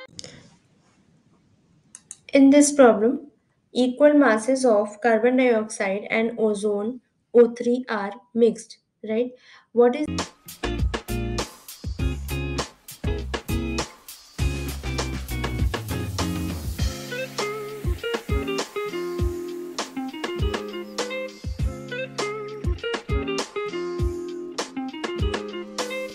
In this problem, equal masses of carbon dioxide and ozone O3 are mixed, right? What is